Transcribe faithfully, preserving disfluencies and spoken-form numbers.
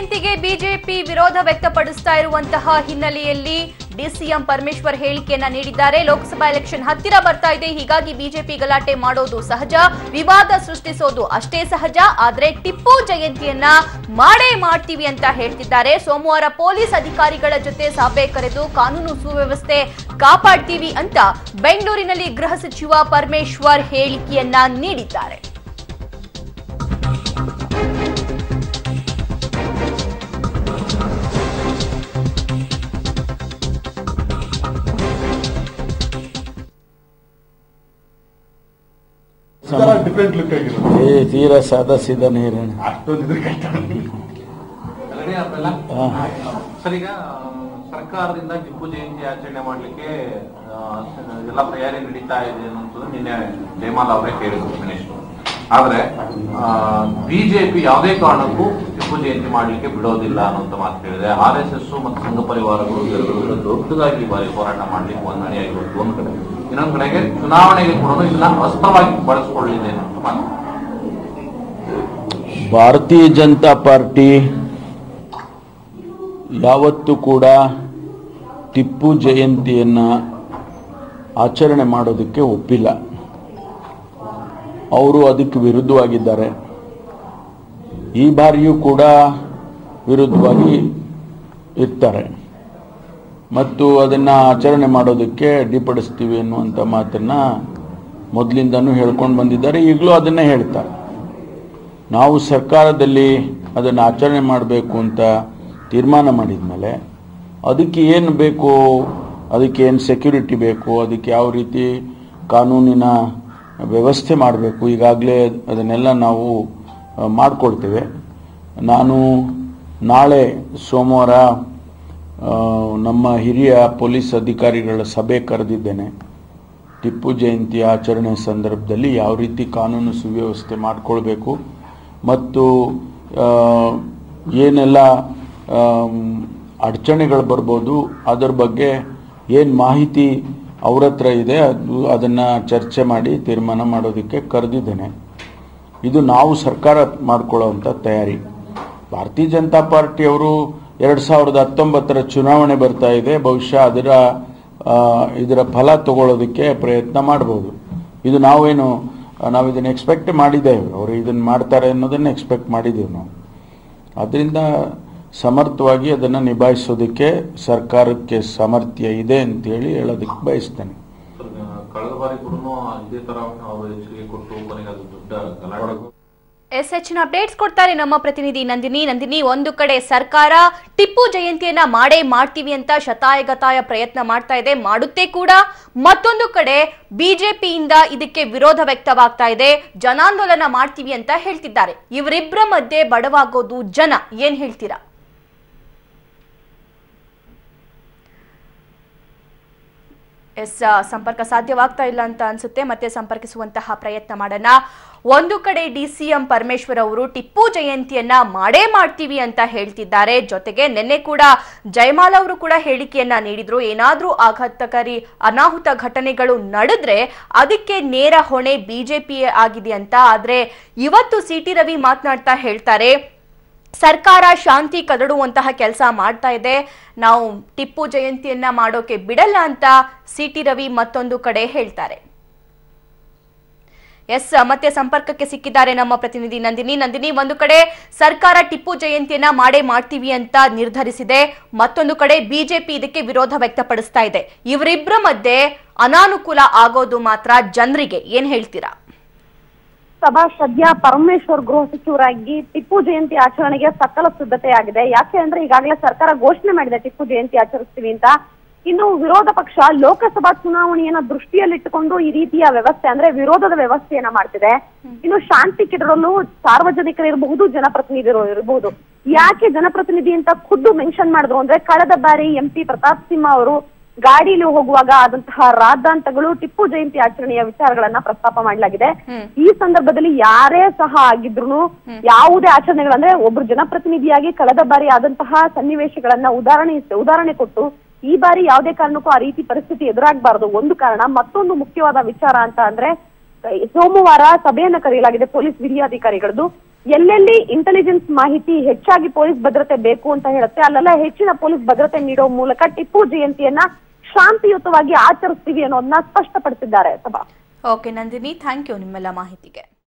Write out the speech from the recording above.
ಜಯಂತಿಗೆ ಬಿಜೆಪಿ ವಿರೋಧ ವ್ಯಕ್ತಪಡಿಸ್ತಾ ಇರುವಂತಹ ಹಿನ್ನೆಲೆಯಲ್ಲಿ ಡಿಸಿಎಂ ಪರಮೇಶ್ವರ್ ಹೇಳಿಕೆಯನ್ನ ನೀಡಿದ್ದಾರೆ. ಲೋಕಸಭಾ ಎಲೆಕ್ಷನ್ ಹತ್ತಿರ ಬರ್ತಾ ಇದೆ, ಹೀಗಾಗಿ ಬಿಜೆಪಿ ಗಲಾಟೆ ಮಾಡೋದು ಸಹಜ, ವಿವಾದ ಸೃಷ್ಟಿಸೋದು ಅಷ್ಟೇ ಸಹಜ. ಆದ್ರೆ ಟಿಪ್ಪು ಜಯಂತಿಯನ್ನ ಮಾಡೇ ಮಾಡ್ತೀವಿ ಅಂತ ಹೇಳ್ತಿದ್ದಾರೆ. ಸೋಮವಾರ ಪೊಲೀಸ್ ಅಧಿಕಾರಿಗಳ ಜೊತೆ ಸಭೆ ಕರೆದು ಕಾನೂನು ಸುವ್ಯವಸ್ಥೆ ಕಾಪಾಡ್ತೀವಿ ಅಂತ ಬೆಂಗಳೂರಿನಲ್ಲಿ ಗೃಹ ಸಚಿವ ಪರಮೇಶ್ವರ್ ಹೇಳಿಕೆಯನ್ನ ನೀಡಿದ್ದಾರೆ. ಡಿಫರೆಂಟ್ ಲುಕ್ ಆಗಿದೆ. ಏ ತೀರಾ ಸಾದಾ ಸೀದಾ ನೀರು ಅಷ್ಟೊಂದು ಸರ್, ಈಗ ಸರ್ಕಾರದಿಂದ ಟಿಪ್ಪು ಜಯಂತಿ ಆಚರಣೆ ಮಾಡ್ಲಿಕ್ಕೆ ಎಲ್ಲ ತಯಾರಿ ನಡೀತಾ ಇದೆ ಅನ್ನೋದು ನಿನ್ನೆ ಜಯಮಾಲ ಅವರೇ ಹೇಳಿದ್ರು ಮಿನಿಸ್ಟರ್. ಆದ್ರೆ ಬಿಜೆಪಿ ಯಾವುದೇ ಕಾರಣಕ್ಕೂ ಟಿಪ್ಪು ಜಯಂತಿ ಮಾಡ್ಲಿಕ್ಕೆ ಬಿಡೋದಿಲ್ಲ ಅನ್ನೋಂತ ಮಾತು ಹೇಳಿದೆ. ಆರ್ ಎಸ್ ಎಸ್ ಮತ್ತು ಸಂಘ ಪರಿವಾರಗಳು ವಿರುದ್ಧ ದೊಡ್ಡದಾಗಿ ಬಾರಿ ಹೋರಾಟ ಮಾಡ್ಲಿಕ್ಕೆ ಒಂದಣಿಯಾಗಿರುತ್ತೆ ಒಂದ್ ಕಡೆ, ಇನ್ನೊಂದ್ ಕಡೆಗೆ ಚುನಾವಣೆಗೆ ಕೂಡ ಇದನ್ನ ಅಸ್ತ್ರವಾಗಿ ಬಳಸಿಕೊಳ್ಳಿದೆ ಅಂತ ಮಾತು. ಭಾರತೀಯ ಜನತಾ ಪಾರ್ಟಿ ಯಾವತ್ತೂ ಕೂಡ ಟಿಪ್ಪು ಜಯಂತಿಯನ್ನ ಆಚರಣೆ ಮಾಡೋದಕ್ಕೆ ಒಪ್ಪಿಲ್ಲ. ಅವರು ಅದಕ್ಕೆ ವಿರುದ್ಧವಾಗಿದ್ದಾರೆ. ಈ ಬಾರಿಯೂ ಕೂಡ ವಿರುದ್ಧವಾಗಿ ಇರ್ತಾರೆ ಮತ್ತು ಅದನ್ನು ಆಚರಣೆ ಮಾಡೋದಕ್ಕೆ ಅಡ್ಡಿಪಡಿಸ್ತೀವಿ ಅನ್ನುವಂಥ ಮಾತನ್ನು ಮೊದಲಿಂದನೂ ಹೇಳ್ಕೊಂಡು ಬಂದಿದ್ದಾರೆ, ಈಗಲೂ ಅದನ್ನೇ ಹೇಳ್ತಾರೆ. ನಾವು ಸರ್ಕಾರದಲ್ಲಿ ಅದನ್ನು ಆಚರಣೆ ಮಾಡಬೇಕು ಅಂತ ತೀರ್ಮಾನ ಮಾಡಿದ ಮೇಲೆ ಅದಕ್ಕೆ ಏನು ಬೇಕು, ಅದಕ್ಕೆ ಏನು ಸೆಕ್ಯೂರಿಟಿ ಬೇಕು, ಅದಕ್ಕೆ ಯಾವ ರೀತಿ ಕಾನೂನಿನ ವ್ಯವಸ್ಥೆ ಮಾಡಬೇಕು, ಈಗಾಗಲೇ ಅದನ್ನೆಲ್ಲ ನಾವು ಮಾಡಿಕೊಳ್ತೇವೆ. ನಾನು ನಾಳೆ ಸೋಮವಾರ ನಮ್ಮ ಹಿರಿಯ ಪೊಲೀಸ್ ಅಧಿಕಾರಿಗಳ ಸಭೆ ಕರೆದಿದ್ದೇನೆ. ಟಿಪ್ಪು ಜಯಂತಿ ಆಚರಣೆ ಸಂದರ್ಭದಲ್ಲಿ ಯಾವ ರೀತಿ ಕಾನೂನು ಸುವ್ಯವಸ್ಥೆ ಮಾಡಿಕೊಳ್ಬೇಕು ಮತ್ತು ಏನೆಲ್ಲ ಅಡಚಣೆಗಳು ಬರ್ಬೋದು ಅದರ ಬಗ್ಗೆ ಏನು ಮಾಹಿತಿ ಅವ್ರ ಹತ್ರ ಇದೆ ಅದು ಅದನ್ನು ಚರ್ಚೆ ಮಾಡಿ ತೀರ್ಮಾನ ಮಾಡೋದಕ್ಕೆ ಕರೆದಿದ್ದೇನೆ. ಇದು ನಾವು ಸರ್ಕಾರ ಮಾಡಿಕೊಳ್ಳುವಂಥ ತಯಾರಿ. ಭಾರತೀಯ ಜನತಾ ಪಾರ್ಟಿಯವರು ಎರಡು ಸಾವಿರದ ಹತ್ತೊಂಬತ್ತರ ಚುನಾವಣೆ ಬರ್ತಾ ಇದೆ, ಬಹುಶಃ ಅದರ ಇದರ ಫಲ ತಗೊಳ್ಳೋದಕ್ಕೆ ಪ್ರಯತ್ನ ಮಾಡ್ಬೋದು. ಇದು ನಾವೇನು ನಾವು ಇದನ್ನು ಎಕ್ಸ್ಪೆಕ್ಟ್ ಮಾಡಿದ್ದೇವೆ, ಅವರು ಇದನ್ನು ಮಾಡ್ತಾರೆ ಅನ್ನೋದನ್ನು ಎಕ್ಸ್ಪೆಕ್ಟ್ ಮಾಡಿದ್ದೇವೆ ನಾವು. ಅದರಿಂದ ಸಮರ್ಥವಾಗಿ ಅದನ್ನು ನಿಭಾಯಿಸೋದಕ್ಕೆ ಸರ್ಕಾರಕ್ಕೆ ಸಾಮರ್ಥ್ಯ ಇದೆ ಅಂತೇಳಿ ಹೇಳೋದಕ್ಕೆ ಬಯಸ್ತೇನೆ. ಕಳೆದ ಬಾರಿ ಕೂಡ ಇದೇ ತರ ಅವರು ಎಚ್ಚರಿಕೆ ಕೊಟ್ಟು ಕೊನೆಗೆ ಅದು ದೊಡ್ಡ ಗಲಾಟೆ. ಎಸ್ ಹೆಚ್ಚಿನ ಅಪ್ಡೇಟ್ಸ್ ಕೊಡ್ತಾರೆ ನಮ್ಮ ಪ್ರತಿನಿಧಿ ನಂದಿನಿ. ನಂದಿನಿ, ಒಂದು ಕಡೆ ಸರ್ಕಾರ ಟಿಪ್ಪು ಜಯಂತಿಯನ್ನ ಮಾಡೇ ಮಾಡ್ತೀವಿ ಅಂತ ಶತಾಯಗತಾಯ ಪ್ರಯತ್ನ ಮಾಡ್ತಾ ಇದೆ, ಮಾಡುತ್ತೆ ಕೂಡ. ಮತ್ತೊಂದು ಕಡೆ ಬಿಜೆಪಿಯಿಂದ ಇದಕ್ಕೆ ವಿರೋಧ ವ್ಯಕ್ತವಾಗ್ತಾ ಇದೆ, ಜನಾಂದೋಲನ ಮಾಡ್ತೀವಿ ಅಂತ ಹೇಳ್ತಿದ್ದಾರೆ. ಇವರಿಬ್ಬರ ಮಧ್ಯೆ ಬಡವಾಗೋದು ಜನ, ಏನ್ ಹೇಳ್ತೀರಾ? ಎಸ್ ಸಂಪರ್ಕ ಸಾಧ್ಯವಾಗ್ತಾ ಇಲ್ಲ ಅಂತ ಅನ್ಸುತ್ತೆ, ಮತ್ತೆ ಸಂಪರ್ಕಿಸುವಂತಹ ಪ್ರಯತ್ನ ಮಾಡೋಣ. ಒಂದು ಕಡೆ ಡಿಸಿಎಂ ಪರಮೇಶ್ವರ್ ಅವರು ಟಿಪ್ಪು ಜಯಂತಿಯನ್ನ ಮಾಡೇ ಮಾಡ್ತೀವಿ ಅಂತ ಹೇಳ್ತಿದ್ದಾರೆ. ಜೊತೆಗೆ ನಿನ್ನೆ ಕೂಡ ಜಯಮಾಲ ಅವರು ಕೂಡ ಹೇಳಿಕೆಯನ್ನ ನೀಡಿದ್ರು, ಏನಾದ್ರೂ ಆಘಾತಕಾರಿ ಅನಾಹುತ ಘಟನೆಗಳು ನಡೆದ್ರೆ ಅದಕ್ಕೆ ನೇರ ಹೊಣೆ ಬಿಜೆಪಿ ಆಗಿದೆ ಅಂತ. ಆದ್ರೆ ಇವತ್ತು ಸಿ ಟಿ ರವಿ ಮಾತನಾಡ್ತಾ ಹೇಳ್ತಾರೆ, ಸರ್ಕಾರ ಶಾಂತಿ ಕದಡುವಂತಹ ಕೆಲಸ ಮಾಡ್ತಾ ಇದೆ, ನಾವು ಟಿಪ್ಪು ಜಯಂತಿಯನ್ನ ಮಾಡೋಕೆ ಬಿಡಲ್ಲ ಅಂತ ಸಿ ಟಿ ರವಿ ಮತ್ತೊಂದು ಕಡೆ ಹೇಳ್ತಾರೆ. ಎಸ್ ಮತ್ತೆ ಸಂಪರ್ಕಕ್ಕೆ ಸಿಕ್ಕಿದ್ದಾರೆ ನಮ್ಮ ಪ್ರತಿನಿಧಿ ನಂದಿನಿ. ನಂದಿನಿ, ಒಂದು ಕಡೆ ಸರ್ಕಾರ ಟಿಪ್ಪು ಜಯಂತಿಯನ್ನ ಮಾಡೇ ಮಾಡ್ತೀವಿ ಅಂತ ನಿರ್ಧರಿಸಿದೆ, ಮತ್ತೊಂದು ಕಡೆ ಬಿಜೆಪಿ ಇದಕ್ಕೆ ವಿರೋಧ ವ್ಯಕ್ತಪಡಿಸ್ತಾ ಇದೆ. ಇವರಿಬ್ಬರ ಮಧ್ಯೆ ಅನಾನುಕೂಲ ಆಗೋದು ಮಾತ್ರ ಜನರಿಗೆ, ಏನ್ ಹೇಳ್ತೀರಾ? ಸಭಾ ಸದ್ಯ ಪರಮೇಶ್ವರ್ ಗೃಹ ಸಚಿವರಾಗಿ ಟಿಪ್ಪು ಜಯಂತಿ ಆಚರಣೆಗೆ ಸಕಲ ಸಿದ್ಧತೆ ಆಗಿದೆ. ಯಾಕೆ ಅಂದ್ರೆ ಈಗಾಗಲೇ ಸರ್ಕಾರ ಘೋಷಣೆ ಮಾಡಿದೆ ಟಿಪ್ಪು ಜಯಂತಿ ಆಚರಿಸ್ತೀವಿ ಅಂತ. ಇನ್ನು ವಿರೋಧ ಪಕ್ಷ ಲೋಕಸಭಾ ಚುನಾವಣೆಯನ್ನ ದೃಷ್ಟಿಯಲ್ಲಿಟ್ಟುಕೊಂಡು ಈ ರೀತಿಯ ವ್ಯವಸ್ಥೆ ಅಂದ್ರೆ ವಿರೋಧದ ವ್ಯವಸ್ಥೆಯನ್ನ ಮಾಡ್ತಿದೆ. ಇನ್ನು ಶಾಂತಿ ಕೆಡರಲು ಸಾರ್ವಜನಿಕರು ಇರಬಹುದು, ಜನಪ್ರತಿನಿಧಿಗಳು ಇರಬಹುದು. ಯಾಕೆ ಜನಪ್ರತಿನಿಧಿ ಅಂತ ಖುದ್ದು ಮೆನ್ಷನ್ ಮಾಡಿದ್ರು ಅಂದ್ರೆ ಕಳೆದ ಬಾರಿ ಎಂ ಪಿ ಪ್ರತಾಪ್ ಸಿಂಹ ಅವರು ಗಾಡಿಯಲ್ಲಿ ಹೋಗುವಾಗ ಆದಂತಹ ರಾದ್ದಾಂತಗಳು ಟಿಪ್ಪು ಜಯಂತಿ ಆಚರಣೆಯ ವಿಚಾರಗಳನ್ನ ಪ್ರಸ್ತಾಪ ಮಾಡಲಾಗಿದೆ. ಈ ಸಂದರ್ಭದಲ್ಲಿ ಯಾರೇ ಸಹ ಆಗಿದ್ರು ಯಾವುದೇ ಆಚರಣೆಗಳಂದ್ರೆ ಒಬ್ರು ಜನಪ್ರತಿನಿಧಿಯಾಗಿ ಕಳೆದ ಬಾರಿ ಆದಂತಹ ಸನ್ನಿವೇಶಗಳನ್ನ ಉದಾಹರಣೆ ಉದಾಹರಣೆ ಕೊಟ್ಟು ಈ ಬಾರಿ ಯಾವುದೇ ಕಾರಣಕ್ಕೂ ಆ ರೀತಿ ಪರಿಸ್ಥಿತಿ ಎದುರಾಗಬಾರದು ಒಂದು ಕಾರಣ. ಮತ್ತೊಂದು ಮುಖ್ಯವಾದ ವಿಚಾರ ಅಂತ ಅಂದ್ರೆ ಸೋಮವಾರ ಸಭೆಯನ್ನ ಕರೆಯಲಾಗಿದೆ ಪೊಲೀಸ್ ಹಿರಿಯಾಧಿಕಾರಿಗಳದ್ದು. ಎಲ್ಲೆಲ್ಲಿ ಇಂಟೆಲಿಜೆನ್ಸ್ ಮಾಹಿತಿ ಹೆಚ್ಚಾಗಿ ಪೊಲೀಸ್ ಭದ್ರತೆ ಬೇಕು ಅಂತ ಹೇಳುತ್ತೆ ಅಲ್ಲೆಲ್ಲ ಹೆಚ್ಚಿನ ಪೊಲೀಸ್ ಭದ್ರತೆ ನೀಡೋ ಮೂಲಕ ಟಿಪ್ಪು ಜಯಂತಿಯನ್ನ ಶಾಂತಿಯುತವಾಗಿ ಆಚರಿಸ್ತೀವಿ ಅನ್ನೋದನ್ನ ಸ್ಪಷ್ಟಪಡಿಸಿದ್ದಾರೆ ಸಭಾ. ಓಕೆ ನಂದಿನಿ, ಥ್ಯಾಂಕ್ ಯು ನಿಮ್ಮೆಲ್ಲ ಮಾಹಿತಿಗೆ.